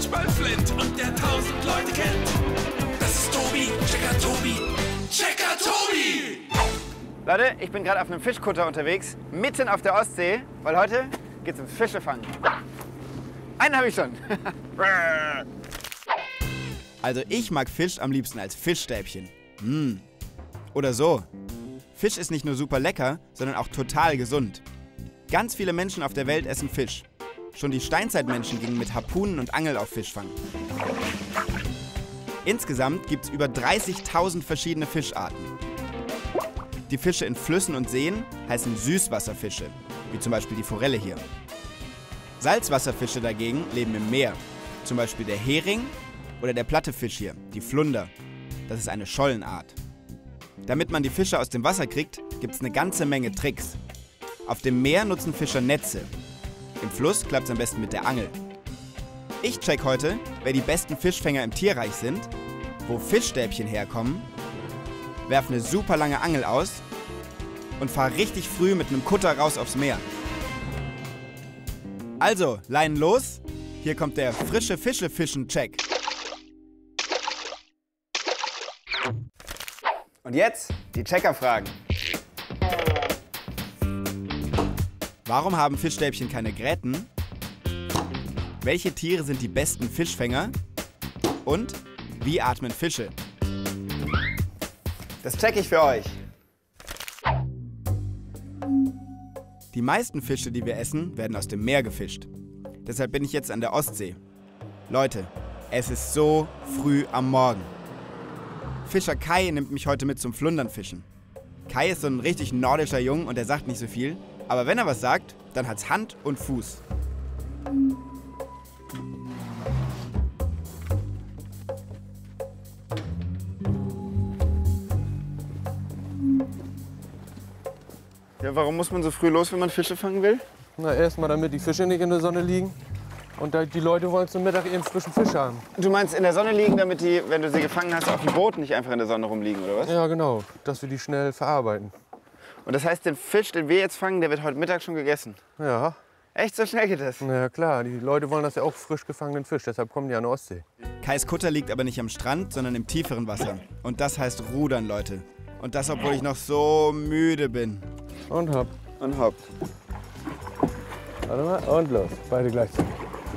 Fußballflint und der 1000 Leute kennt. Das ist Tobi, Checker Tobi, Checker Tobi! Leute, ich bin gerade auf einem Fischkutter unterwegs, mitten auf der Ostsee, weil heute geht's ums Fischefangen. Einen habe ich schon. Also ich mag Fisch am liebsten als Fischstäbchen. Oder so. Fisch ist nicht nur super lecker, sondern auch total gesund. Ganz viele Menschen auf der Welt essen Fisch. Schon die Steinzeitmenschen gingen mit Harpunen und Angel auf Fischfang. Insgesamt gibt es über 30.000 verschiedene Fischarten. Die Fische in Flüssen und Seen heißen Süßwasserfische, wie zum Beispiel die Forelle hier. Salzwasserfische dagegen leben im Meer, zum Beispiel der Hering oder der Plattefisch hier, die Flunder. Das ist eine Schollenart. Damit man die Fische aus dem Wasser kriegt, gibt es eine ganze Menge Tricks. Auf dem Meer nutzen Fischer Netze. Im Fluss klappt es am besten mit der Angel. Ich check heute, wer die besten Fischfänger im Tierreich sind, wo Fischstäbchen herkommen, werf eine super lange Angel aus und fahr richtig früh mit einem Kutter raus aufs Meer. Also, Leinen los, hier kommt der frische Fische-Fischen-Check. Und jetzt die Checkerfragen. Warum haben Fischstäbchen keine Gräten? Welche Tiere sind die besten Fischfänger? Und wie atmen Fische? Das check ich für euch. Die meisten Fische, die wir essen, werden aus dem Meer gefischt. Deshalb bin ich jetzt an der Ostsee. Leute, es ist so früh am Morgen. Fischer Kai nimmt mich heute mit zum Flundernfischen. Kai ist so ein richtig nordischer Jung und er sagt nicht so viel. Aber wenn er was sagt, dann hat's Hand und Fuß. Ja, warum muss man so früh los, wenn man Fische fangen will? Na, erstmal, damit die Fische nicht in der Sonne liegen. Und die Leute wollen zum Mittag ihren frischen Fisch haben. Du meinst in der Sonne liegen, damit die, wenn du sie gefangen hast, auf dem Boot nicht einfach in der Sonne rumliegen, oder was? Ja, genau. Dass wir die schnell verarbeiten. Und das heißt, den Fisch, den wir jetzt fangen, der wird heute Mittag schon gegessen? Ja. Echt, so schnell geht das? Na ja, klar. Die Leute wollen das ja auch frisch gefangenen Fisch. Deshalb kommen die an die Ostsee. Kais Kutter liegt aber nicht am Strand, sondern im tieferen Wasser. Und das heißt Rudern, Leute. Und das, obwohl ich noch so müde bin. Und hopp. Und hopp. Warte mal. Und los. Beide gleichzeitig.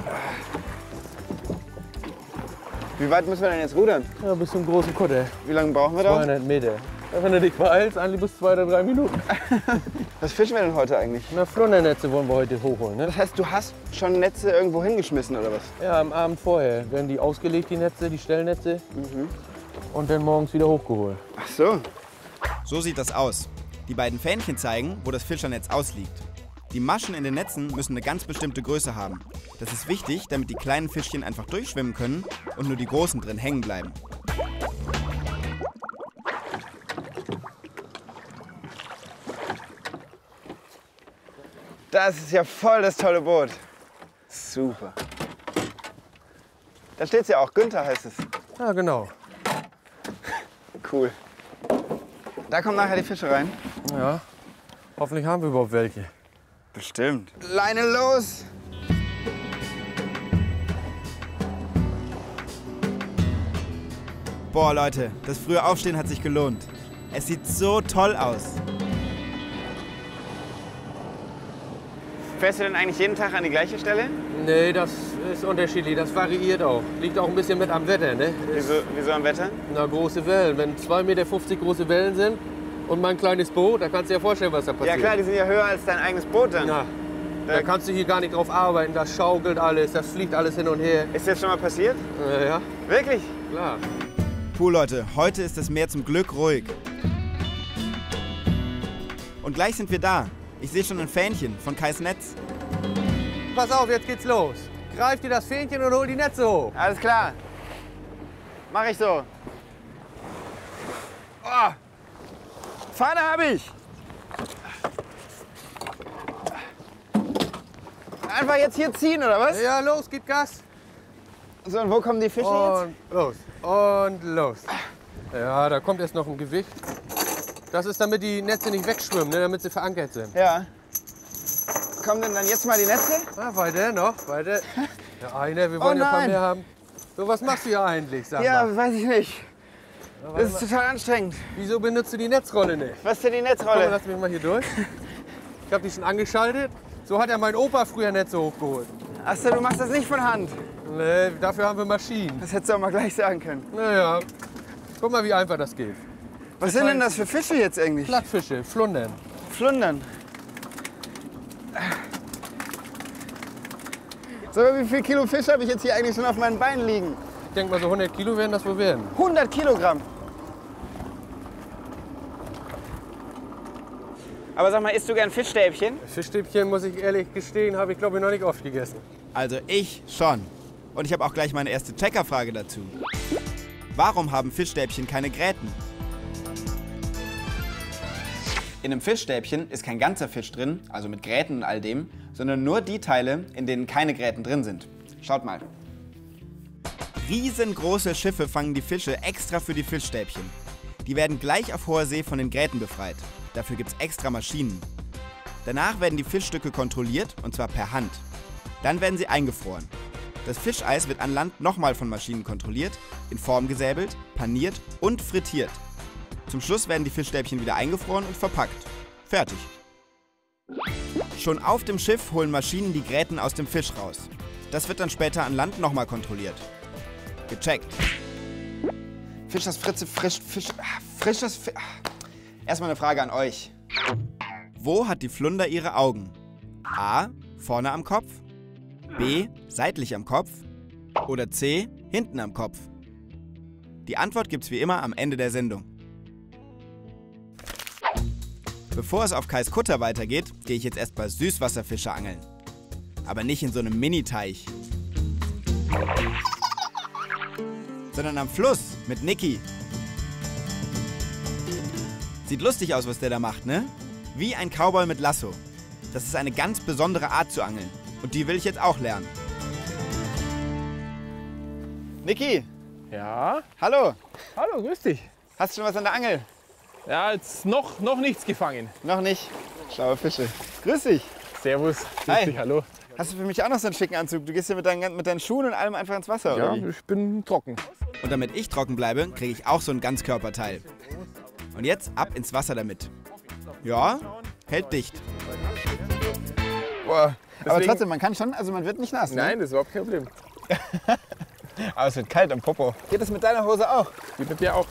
Wie weit müssen wir denn jetzt rudern? Ja, bis zum großen Kutter. Wie lange brauchen wir da? 200 Meter. Ja, wenn du dich beeilst, eigentlich bis 2 oder 3 Minuten. Was fischen wir denn heute eigentlich? Na, Flundernetze wollen wir heute hochholen, ne? Das heißt, du hast schon Netze irgendwo hingeschmissen, oder was? Ja, am Abend vorher werden die ausgelegt, die Netze, die Stellnetze. Und dann morgens wieder hochgeholt. Ach so. So sieht das aus. Die beiden Fähnchen zeigen, wo das Fischernetz ausliegt. Die Maschen in den Netzen müssen eine ganz bestimmte Größe haben. Das ist wichtig, damit die kleinen Fischchen einfach durchschwimmen können und nur die großen drin hängen bleiben. Das ist ja voll das tolle Boot. Super. Da steht's ja auch, Günther heißt es. Ja, genau. Cool. Da kommen nachher die Fische rein. Ja. Hoffentlich haben wir überhaupt welche. Bestimmt. Leine los! Boah, Leute, das frühe Aufstehen hat sich gelohnt. Es sieht so toll aus. Fährst du denn eigentlich jeden Tag an die gleiche Stelle? Nee, das ist unterschiedlich. Das variiert auch. Liegt auch ein bisschen mit am Wetter, ne? Wieso am Wetter? Na, große Wellen. Wenn 2,50 Meter große Wellen sind und mein kleines Boot, da kannst du dir ja vorstellen, was da passiert. Ja klar, die sind ja höher als dein eigenes Boot dann. Na, da kannst du hier gar nicht drauf arbeiten. Das schaukelt alles, das fliegt alles hin und her. Ist das schon mal passiert? Ja, Wirklich? klar. Puh, Leute, heute ist das Meer zum Glück ruhig. Und gleich sind wir da. Ich sehe schon ein Fähnchen von Kais Netz. Pass auf, jetzt geht's los. Greif dir das Fähnchen und hol die Netze hoch. Alles klar. Mach ich so. Oh. Pfanne habe ich. Einfach jetzt hier ziehen, oder was? Ja, los, gib Gas. So, und wo kommen die Fische Und los. Und los. Ja, da kommt erst noch ein Gewicht. Das ist, damit die Netze nicht wegschwimmen, ne, damit sie verankert sind. jetzt? Ja. Kommen denn dann jetzt mal die Netze? Ah, weiter, noch, weiter. Ja, einer, wir wollen ja ein paar mehr haben. So, was machst du hier eigentlich, sag Ja, mal? weiß ich nicht. Das ist total anstrengend. Wieso benutzt du die Netzrolle nicht? Was ist denn die Komm, Netzrolle? lass mich mal hier durch. Ich habe die schon angeschaltet. So hat ja mein Opa früher Netze hochgeholt. Achso, du machst das nicht von Hand. Nee, dafür haben wir Maschinen. Das hättest du auch mal gleich sagen können. Naja, guck mal, wie einfach das geht. Was sind denn das für Fische jetzt eigentlich? Plattfische, Flundern. Flundern. So, wie viel Kilo Fisch habe ich jetzt hier eigentlich schon auf meinen Beinen liegen? Ich denke mal, so 100 Kilo werden das wohl werden. 100 Kilogramm. Aber sag mal, isst du gern Fischstäbchen? Fischstäbchen, muss ich ehrlich gestehen, habe ich glaube ich noch nicht oft gegessen. Also ich schon. Und ich habe auch gleich meine erste Checkerfrage dazu. Warum haben Fischstäbchen keine Gräten? In einem Fischstäbchen ist kein ganzer Fisch drin, also mit Gräten und all dem, sondern nur die Teile, in denen keine Gräten drin sind. Schaut mal. Riesengroße Schiffe fangen die Fische extra für die Fischstäbchen. Die werden gleich auf hoher See von den Gräten befreit. Dafür gibt's extra Maschinen. Danach werden die Fischstücke kontrolliert, und zwar per Hand. Dann werden sie eingefroren. Das Fischeis wird an Land nochmal von Maschinen kontrolliert, in Form gesäbelt, paniert und frittiert. Zum Schluss werden die Fischstäbchen wieder eingefroren und verpackt. Fertig. Schon auf dem Schiff holen Maschinen die Gräten aus dem Fisch raus. Das wird dann später an Land nochmal kontrolliert. Gecheckt. Fisch, das Fritze, frisches Fisch. Erstmal eine Frage an euch. Wo hat die Flunder ihre Augen? A. Vorne am Kopf. B. Seitlich am Kopf. Oder C. Hinten am Kopf. Die Antwort gibt's wie immer am Ende der Sendung. Bevor es auf Kais Kutter weitergeht, gehe ich jetzt erstmal Süßwasserfische angeln. Aber nicht in so einem Mini-Teich. Sondern am Fluss mit Niki. Sieht lustig aus, was der da macht, ne? Wie ein Cowboy mit Lasso. Das ist eine ganz besondere Art zu angeln. Und die will ich jetzt auch lernen. Niki, Ja, hallo. hallo, grüß dich. Hast du schon was an der Angel? Ja, jetzt noch nichts gefangen. Noch nicht. Schlaue Fische. Grüß dich. Servus, grüß Hi. dich, hallo. Hast du für mich auch noch so einen schicken Anzug? Du gehst hier mit deinen Schuhen und allem einfach ins Wasser, Ja, oder wie? ich bin trocken. Und damit ich trocken bleibe, kriege ich auch so ein Ganzkörperteil. Und jetzt ab ins Wasser damit. Ja, hält dicht. Boah. Aber Deswegen- trotzdem, man kann schon, also man wird nicht nass, ne? Nein, das ist überhaupt kein Problem. Aber es wird kalt am Popo. Geht das mit deiner Hose auch? Geht mit dir auch.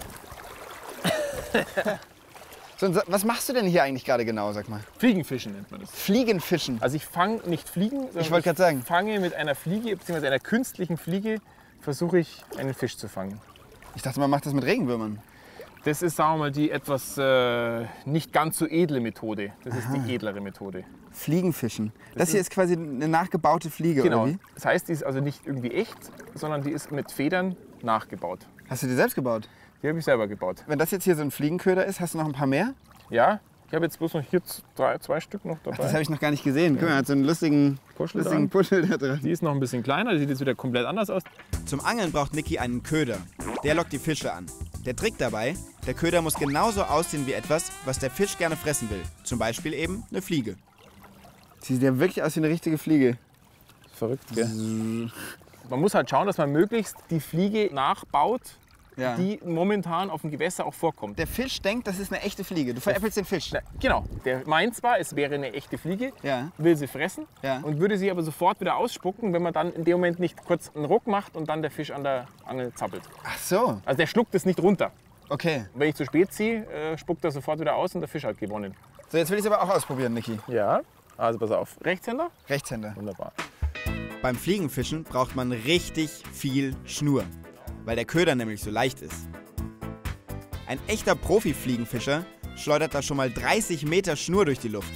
So, und was machst du denn hier eigentlich gerade genau, sag mal? Fliegenfischen nennt man das. Fliegenfischen. Also ich fange nicht Fliegen, sondern Ich wollte gerade sagen. fange mit einer Fliege, bzw. einer künstlichen Fliege, versuche ich einen Fisch zu fangen. Ich dachte, man macht das mit Regenwürmern. Das ist, sagen wir mal, die etwas nicht ganz so edle Methode. Das ist die edlere Methode. Fliegenfischen. Das hier ist quasi eine nachgebaute Fliege, Genau. oder wie? Das heißt, die ist also nicht irgendwie echt, sondern die ist mit Federn nachgebaut. Hast du die selbst gebaut? Die habe ich selber gebaut. Wenn das jetzt hier so ein Fliegenköder ist, hast du noch ein paar mehr? Ja, ich habe jetzt bloß noch hier zwei Stück noch dabei. Das habe ich noch gar nicht gesehen. Guck mal, er hat so einen lustigen Puschel Puschel da drin. Die ist noch ein bisschen kleiner, die sieht jetzt wieder komplett anders aus. Zum Angeln braucht Niki einen Köder. Der lockt die Fische an. Der Trick dabei, der Köder muss genauso aussehen wie etwas, was der Fisch gerne fressen will. Zum Beispiel eben eine Fliege. Sieht ja wirklich aus wie eine richtige Fliege. Verrückt, gell? Man muss halt schauen, dass man möglichst die Fliege nachbaut, Ja. die momentan auf dem Gewässer auch vorkommt. Der Fisch denkt, das ist eine echte Fliege. Du veräppelst den Fisch. Na, genau, der meint zwar, es wäre eine echte Fliege, Ja. will sie fressen Ja. und würde sie aber sofort wieder ausspucken, wenn man dann in dem Moment nicht kurz einen Ruck macht und dann der Fisch an der Angel zappelt. Ach so, Also der schluckt es nicht runter. okay. Und wenn ich zu spät ziehe, spuckt er sofort wieder aus und der Fisch hat gewonnen. So, jetzt will ich es aber auch ausprobieren, Niki. Ja, also pass auf. Rechtshänder? Rechtshänder. Wunderbar. Beim Fliegenfischen braucht man richtig viel Schnur, weil der Köder nämlich so leicht ist. Ein echter Profi-Fliegenfischer schleudert da schon mal 30 Meter Schnur durch die Luft.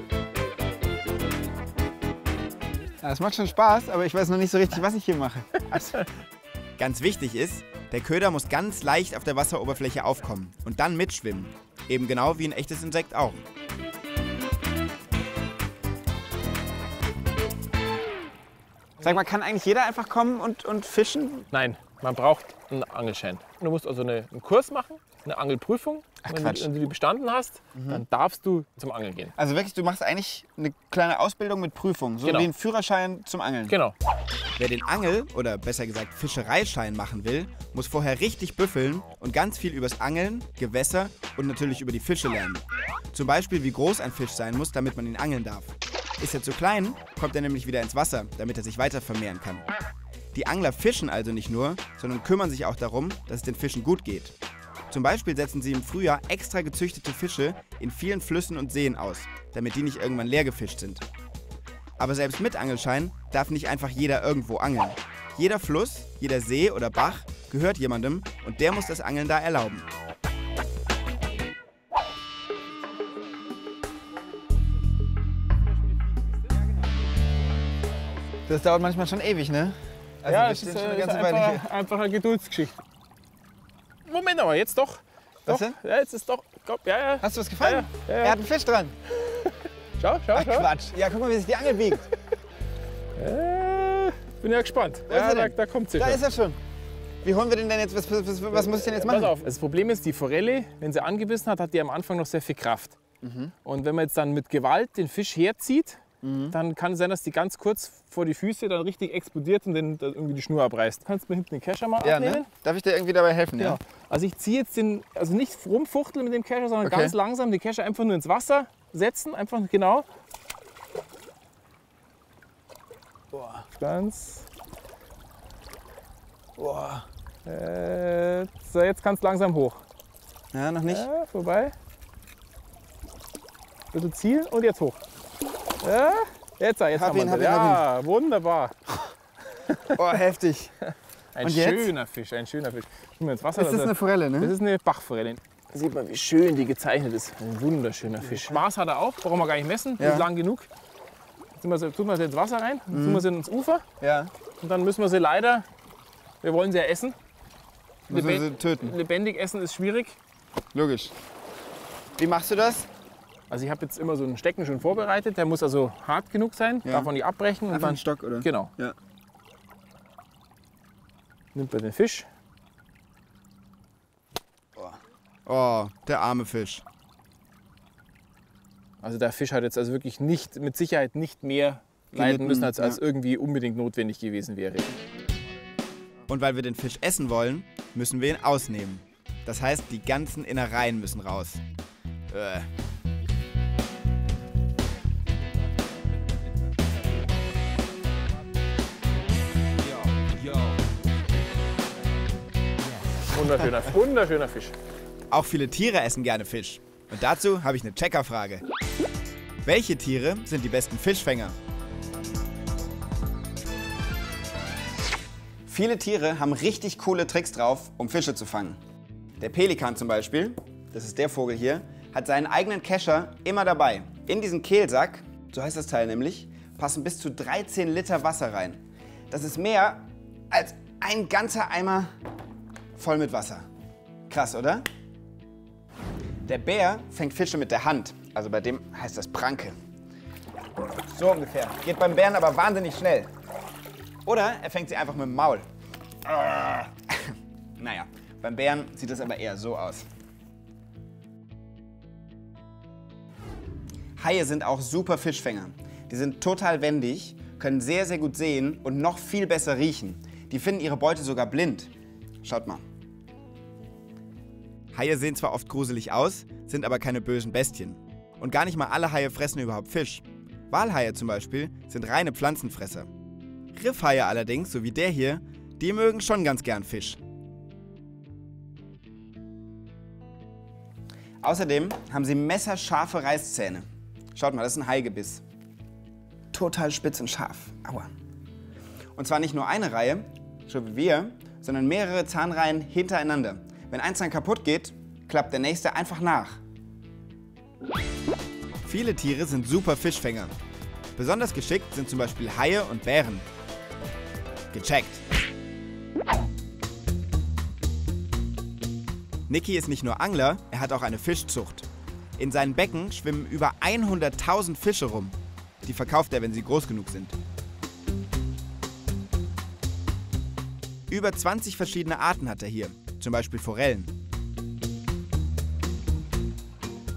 Ja, es macht schon Spaß, aber ich weiß noch nicht so richtig, was ich hier mache. Ganz wichtig ist, der Köder muss ganz leicht auf der Wasseroberfläche aufkommen und dann mitschwimmen. Eben genau wie ein echtes Insekt auch. Sag mal, kann eigentlich jeder einfach kommen und fischen? Nein, man braucht einen Angelschein. Du musst also einen Kurs machen eine Angelprüfung. Ach, Wenn Quatsch. du die bestanden hast, dann darfst du zum Angeln gehen. Also wirklich, du machst eigentlich eine kleine Ausbildung mit Prüfung, so Genau. wie ein Führerschein zum Angeln. Genau. Wer den Angel- oder besser gesagt Fischereischein machen will, muss vorher richtig büffeln und ganz viel übers Angeln, Gewässer und natürlich über die Fische lernen. Zum Beispiel, wie groß ein Fisch sein muss, damit man ihn angeln darf. Ist er zu klein, kommt er nämlich wieder ins Wasser, damit er sich weiter vermehren kann. Die Angler fischen also nicht nur, sondern kümmern sich auch darum, dass es den Fischen gut geht. Zum Beispiel setzen sie im Frühjahr extra gezüchtete Fische in vielen Flüssen und Seen aus, damit die nicht irgendwann leer gefischt sind. Aber selbst mit Angelschein darf nicht einfach jeder irgendwo angeln. Jeder Fluss, jeder See oder Bach gehört jemandem und der muss das Angeln da erlauben. Das dauert manchmal schon ewig, ne? Also ja, wir das stehen ist, schon eine ganze Weile hier. einfach eine Geduldsgeschichte. Moment aber, jetzt doch. Was Doch. denn? Ja, jetzt ist doch. Komm, ja. Hast du was gefangen? Ja. Er hat einen Fisch dran. Schau. Quatsch. Ja, guck mal, wie sich die Angel biegt. Bin ja gespannt. Wo ist er denn? Da kommt sie Da schon. ist er schon. Wie holen wir den denn jetzt? Was muss ich denn jetzt machen? Pass auf, das Problem ist, die Forelle, wenn sie angebissen hat, hat die am Anfang noch sehr viel Kraft. Und wenn man jetzt dann mit Gewalt den Fisch herzieht, dann kann es sein, dass die ganz kurz vor die Füße dann richtig explodiert und dann irgendwie die Schnur abreißt. Kannst du mir hinten den Kescher mal Ja, abnehmen? ne? Darf ich dir irgendwie dabei helfen? Ja. Also ich ziehe jetzt also nicht rumfuchteln mit dem Kescher, sondern Okay. ganz langsam den Kescher einfach nur ins Wasser setzen, einfach genau. Boah. Ganz. Boah. So, jetzt kannst du langsam hoch. Ja, noch nicht? Ja, vorbei. Bisschen zielen und jetzt hoch. Ja, jetzt Hab haben ihn, wir hab ihn, Ja, wunderbar. Oh, heftig. Ein Und jetzt? schöner Fisch, ein schöner Fisch. Guck mal ins Wasser. Ist das eine Forelle, Das ne? ist eine Bachforelle. Da sieht man, wie schön die gezeichnet ist. Ein wunderschöner Fisch. Maß hat er auch, brauchen wir gar nicht messen. Ja. Ist lang genug. Tun wir sie ins Wasser rein, dann tun wir sie ins Ufer. Ja. Und dann müssen wir sie leider, wir wollen sie ja essen. Müssen wir sie töten. Lebendig essen ist schwierig. Logisch. Wie machst du das? Also ich habe jetzt immer so einen Stecken schon vorbereitet. Der muss also hart genug sein, Ja. darf man nicht abbrechen. Und Einfach dann, einen Stock, oder? Genau. Ja. Nimmt man den Fisch. Oh, der arme Fisch. Also der Fisch hat jetzt also wirklich nicht, mit Sicherheit nicht mehr leiden müssen, als ja. irgendwie unbedingt notwendig gewesen wäre. Und weil wir den Fisch essen wollen, müssen wir ihn ausnehmen. Das heißt, die ganzen Innereien müssen raus. Wunderschöner Fisch. Auch viele Tiere essen gerne Fisch. Und dazu habe ich eine Checkerfrage. Welche Tiere sind die besten Fischfänger? Viele Tiere haben richtig coole Tricks drauf, um Fische zu fangen. Der Pelikan zum Beispiel, das ist der Vogel hier, hat seinen eigenen Kescher immer dabei. In diesen Kehlsack, so heißt das Teil nämlich, passen bis zu 13 Liter Wasser rein. Das ist mehr als ein ganzer Eimer voll mit Wasser. Krass, oder? Der Bär fängt Fische mit der Hand, also bei dem heißt das Pranke. So ungefähr. Geht beim Bären aber wahnsinnig schnell. Oder er fängt sie einfach mit dem Maul. Naja, beim Bären sieht das aber eher so aus. Haie sind auch super Fischfänger. Die sind total wendig, können sehr, sehr gut sehen und noch viel besser riechen. Die finden ihre Beute sogar blind. Schaut mal. Haie sehen zwar oft gruselig aus, sind aber keine bösen Bestien. Und gar nicht mal alle Haie fressen überhaupt Fisch. Walhaie zum Beispiel sind reine Pflanzenfresser. Riffhaie allerdings, so wie der hier, die mögen schon ganz gern Fisch. Außerdem haben sie messerscharfe Reißzähne. Schaut mal, das ist ein Haigebiss. Total spitz und scharf. Aua. Und zwar nicht nur eine Reihe, so wie wir, sondern mehrere Zahnreihen hintereinander. Wenn eins dann kaputt geht, klappt der nächste einfach nach. Viele Tiere sind super Fischfänger. Besonders geschickt sind zum Beispiel Haie und Bären. Gecheckt. Niki ist nicht nur Angler, er hat auch eine Fischzucht. In seinen Becken schwimmen über 100.000 Fische rum. Die verkauft er, wenn sie groß genug sind. Über 20 verschiedene Arten hat er hier, zum Beispiel Forellen.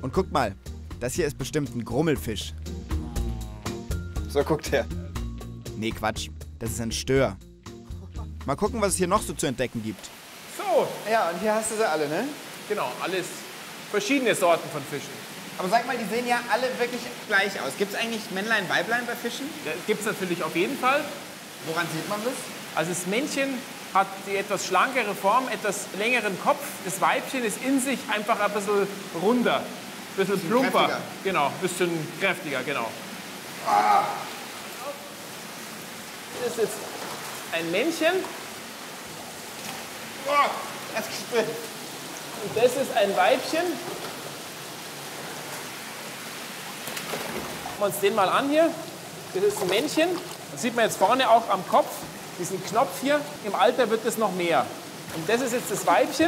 Und guck mal, das hier ist bestimmt ein Grummelfisch. So guckt er. Nee, Quatsch, das ist ein Stör. Mal gucken, was es hier noch so zu entdecken gibt. So, Ja, und hier hast du sie alle, ne? genau, alles verschiedene Sorten von Fischen. Aber sag mal, die sehen ja alle wirklich gleich aus. Gibt es eigentlich Männlein, Weiblein bei Fischen? Gibt es natürlich auf jeden Fall. Woran sieht man das? Also das Männchen hat die etwas schlankere Form, etwas längeren Kopf. Das Weibchen ist in sich einfach ein bisschen runder, ein bisschen plumper. kräftiger. Genau, ein bisschen kräftiger, genau. Das ist jetzt ein Männchen Boah, das gespritzt. und das ist ein Weibchen. Schauen wir uns den mal an hier. Das ist ein Männchen. Das sieht man jetzt vorne auch am Kopf, diesen Knopf hier. Im Alter wird es noch mehr. Und das ist jetzt das Weibchen.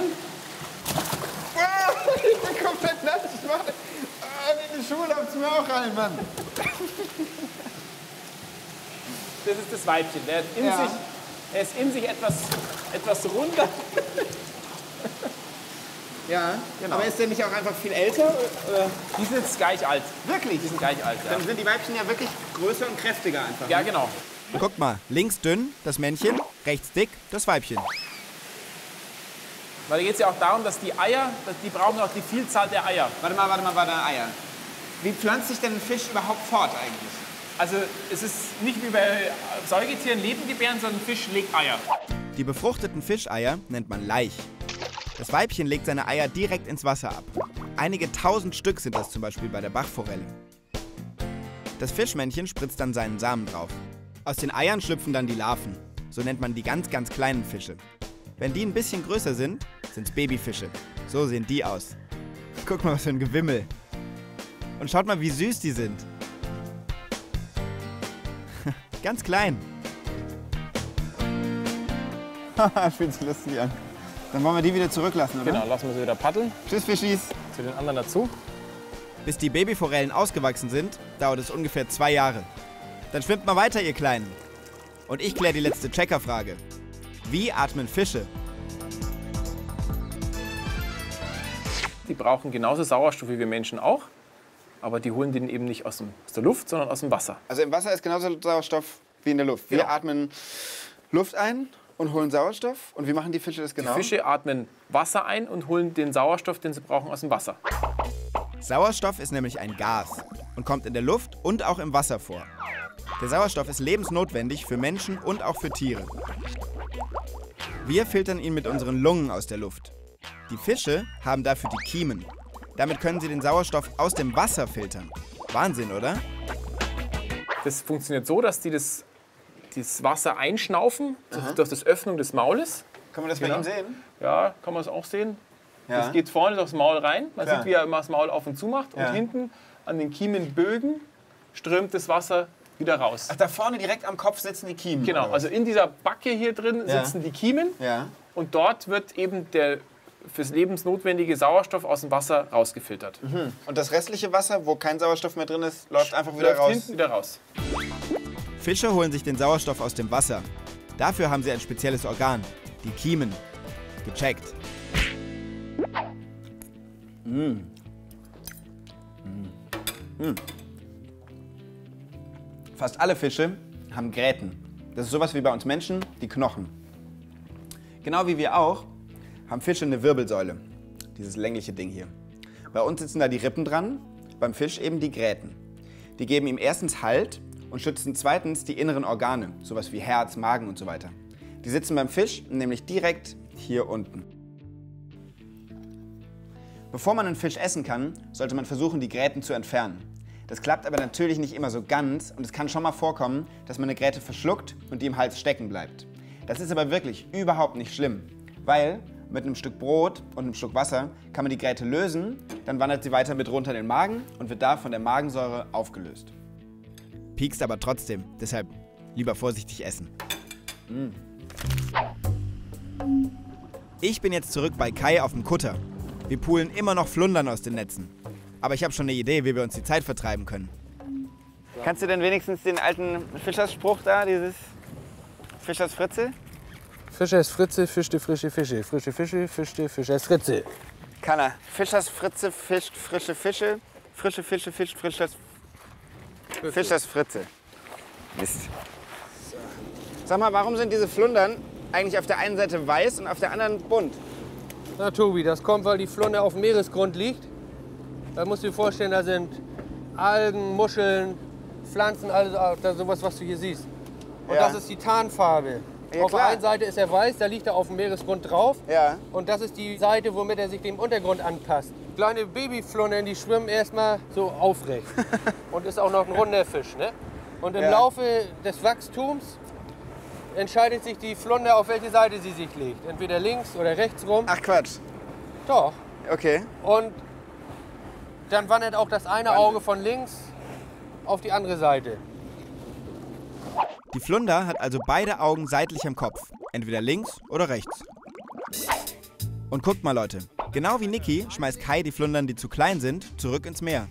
Ich bin komplett nass. Ich mache in die Schuhe läuft es mir auch rein, Mann. Das ist das Weibchen. Der hat in Ja. sich, er ist in sich etwas runder. Ja, Genau. aber ist der nicht auch einfach viel älter? Die sind jetzt gleich alt. Wirklich? Die sind gleich alt, ja. Dann sind die Weibchen ja wirklich größer und kräftiger einfach. Ja, genau. Guck mal, links dünn, das Männchen, rechts dick, das Weibchen. Weil da geht es ja auch darum, dass die Eier, die brauchen auch die Vielzahl der Eier. Warte mal, Eier. Wie pflanzt sich denn ein Fisch überhaupt fort eigentlich? Also es ist nicht wie bei Säugetieren Lebendgebären, sondern ein Fisch legt Eier. Die befruchteten Fischeier nennt man Laich. Das Weibchen legt seine Eier direkt ins Wasser ab. Einige tausend Stück sind das zum Beispiel bei der Bachforelle. Das Fischmännchen spritzt dann seinen Samen drauf. Aus den Eiern schlüpfen dann die Larven. So nennt man die ganz, ganz kleinen Fische. Wenn die ein bisschen größer sind, sind's Babyfische. So sehen die aus. Guck mal, was für ein Gewimmel. Und schaut mal, wie süß die sind. Ganz klein. Fühlt sich lustig an. Dann wollen wir die wieder zurücklassen, oder? Genau, lassen wir sie wieder paddeln. Tschüss, Fischis. Zu den anderen dazu. Bis die Babyforellen ausgewachsen sind, dauert es ungefähr 2 Jahre. Dann schwimmt mal weiter, ihr Kleinen. Und ich kläre die letzte Checkerfrage. Wie atmen Fische? Die brauchen genauso Sauerstoff wie wir Menschen auch. Aber die holen den eben nicht aus der Luft, sondern aus dem Wasser. Also im Wasser ist genauso Sauerstoff wie in der Luft. Wir Genau. atmen Luft ein und holen Sauerstoff. Und wie machen die Fische das genau? Die Fische atmen Wasser ein und holen den Sauerstoff, den sie brauchen, aus dem Wasser. Sauerstoff ist nämlich ein Gas und kommt in der Luft und auch im Wasser vor. Der Sauerstoff ist lebensnotwendig für Menschen und auch für Tiere. Wir filtern ihn mit unseren Lungen aus der Luft. Die Fische haben dafür die Kiemen. Damit können sie den Sauerstoff aus dem Wasser filtern. Wahnsinn, oder? Das funktioniert so, dass die das Wasser einschnaufen durch das Öffnung des Maules. Kann man das bei Genau. ihm sehen? Ja, kann man es auch sehen. Ja. Das geht vorne durchs Maul rein. Man Klar. sieht, wie er immer das Maul auf und zu macht. Ja. Und hinten an den Kiemenbögen strömt das Wasser wieder raus. Ach, da vorne direkt am Kopf sitzen die Kiemen. Genau, oder was? also in dieser Backe hier drin Ja. sitzen die Kiemen. Ja. Und dort wird eben der fürs lebensnotwendige Sauerstoff aus dem Wasser rausgefiltert. Und das restliche Wasser, wo kein Sauerstoff mehr drin ist, läuft einfach wieder Läuft raus. hinten wieder raus. Fische holen sich den Sauerstoff aus dem Wasser. Dafür haben sie ein spezielles Organ, die Kiemen. Gecheckt. Fast alle Fische haben Gräten. Das ist sowas wie bei uns Menschen, die Knochen. Genau wie wir auch, haben Fische eine Wirbelsäule. Dieses längliche Ding hier. Bei uns sitzen da die Rippen dran, beim Fisch eben die Gräten. Die geben ihm erstens Halt und schützen zweitens die inneren Organe, sowas wie Herz, Magen und so weiter. Die sitzen beim Fisch nämlich direkt hier unten. Bevor man einen Fisch essen kann, sollte man versuchen, die Gräten zu entfernen. Das klappt aber natürlich nicht immer so ganz und es kann schon mal vorkommen, dass man eine Gräte verschluckt und die im Hals stecken bleibt. Das ist aber wirklich überhaupt nicht schlimm, weil mit einem Stück Brot und einem Stück Wasser kann man die Gräte lösen, dann wandert sie weiter mit runter in den Magen und wird da von der Magensäure aufgelöst. Piekst aber trotzdem, deshalb lieber vorsichtig essen. Ich bin jetzt zurück bei Kai auf dem Kutter. Wir poolen immer noch Flundern aus den Netzen. Aber ich habe schon eine Idee, wie wir uns die Zeit vertreiben können. Kannst du denn wenigstens den alten Fischerspruch da, dieses Fischers Fritze? Fischer ist Fritze, fischte frische Fische. Frische Fische, fischte Fischer ist Fritze. Kann er. Fischers Fritze fischt frische Fische. Frische Fische fischt Fischers Fritze. Mist. Sag mal, warum sind diese Flundern eigentlich auf der einen Seite weiß und auf der anderen bunt? Na Tobi, das kommt, weil die Flunder auf dem Meeresgrund liegt. Da musst du dir vorstellen, da sind Algen, Muscheln, Pflanzen, alles sowas, was du hier siehst. Und Ja. das ist die Tarnfarbe. Ja, auf der klar. einen Seite ist er weiß, da liegt er auf dem Meeresgrund drauf. Ja. Und das ist die Seite, womit er sich dem Untergrund anpasst. Kleine Babyflundern, die schwimmen erstmal so aufrecht. Und ist auch noch ein runder Fisch. Ne? Und im Ja. Laufe des Wachstums entscheidet sich die Flunder, auf welche Seite sie sich legt. Entweder links oder rechts rum. Ach Quatsch. Doch. Okay. Und dann wandert auch das eine Auge von links auf die andere Seite. Die Flunder hat also beide Augen seitlich am Kopf, entweder links oder rechts. Und guckt mal Leute, genau wie Niki schmeißt Kai die Flundern, die zu klein sind, zurück ins Meer.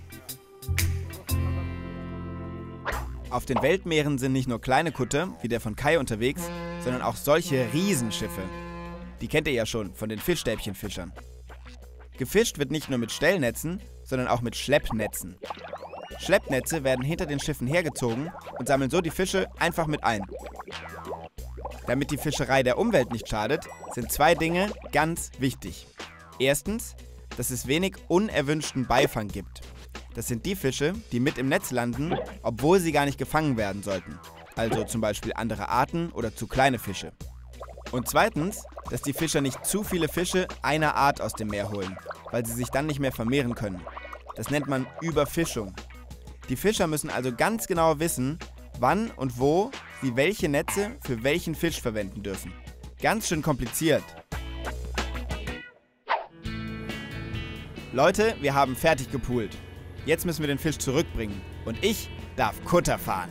Auf den Weltmeeren sind nicht nur kleine Kutter, wie der von Kai unterwegs, sondern auch solche Riesenschiffe. Die kennt ihr ja schon von den Fischstäbchenfischern. Gefischt wird nicht nur mit Stellnetzen, sondern auch mit Schleppnetzen. Schleppnetze werden hinter den Schiffen hergezogen und sammeln so die Fische einfach mit ein. Damit die Fischerei der Umwelt nicht schadet, sind zwei Dinge ganz wichtig. Erstens, dass es wenig unerwünschten Beifang gibt. Das sind die Fische, die mit im Netz landen, obwohl sie gar nicht gefangen werden sollten. Also zum Beispiel andere Arten oder zu kleine Fische. Und zweitens, dass die Fischer nicht zu viele Fische einer Art aus dem Meer holen, weil sie sich dann nicht mehr vermehren können. Das nennt man Überfischung. Die Fischer müssen also ganz genau wissen, wann und wo sie welche Netze für welchen Fisch verwenden dürfen. Ganz schön kompliziert. Leute, wir haben fertig gepoolt. Jetzt müssen wir den Fisch zurückbringen. Und ich darf Kutter fahren.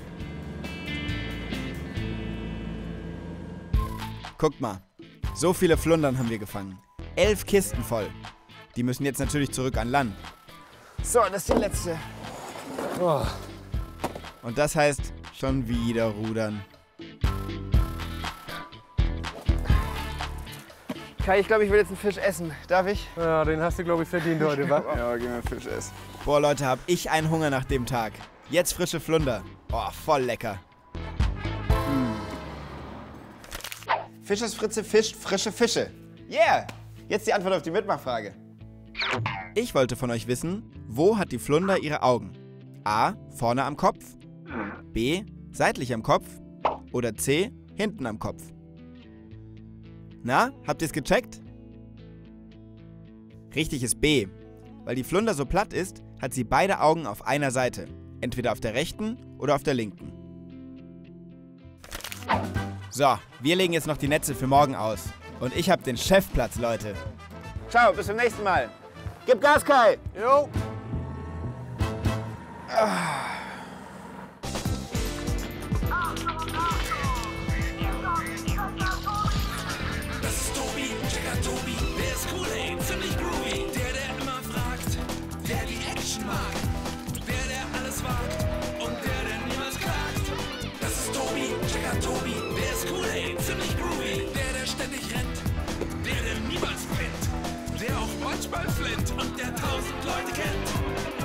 Guckt mal, so viele Flundern haben wir gefangen. 11 Kisten voll. Die müssen jetzt natürlich zurück an Land. So, das ist die letzte. Oh. Und das heißt, schon wieder rudern. Kai, ich glaube, ich will jetzt einen Fisch essen. Darf ich? Ja, den hast du, glaube ich, verdient heute, wa? Ja, gehen wir Fisch essen. Boah, Leute, hab ich einen Hunger nach dem Tag. Jetzt frische Flunder. Oh, voll lecker. Fischers Fritze fischt frische Fische. Yeah! Jetzt die Antwort auf die Mitmachfrage. Ich wollte von euch wissen, wo hat die Flunder ihre Augen? A, vorne am Kopf, B, seitlich am Kopf oder C, hinten am Kopf? Na, habt ihr es gecheckt? Richtig ist B. Weil die Flunder so platt ist, hat sie beide Augen auf einer Seite. Entweder auf der rechten oder auf der linken. So, wir legen jetzt noch die Netze für morgen aus. Und ich habe den Chefplatz, Leute. Ciao, bis zum nächsten Mal. Gib Gas, Kai! Jo. Das ist Tobi, Checker Tobi, der ist cool, ey, ziemlich groovy. Der immer fragt, der die Action mag. Der alles wagt und der niemals klagt. Das ist Tobi, Checker Tobi, der ist cool, ey, ziemlich groovy. Der ständig rennt, der niemals pennt. Der auch manchmal flinnt und der 1000 Leute kennt.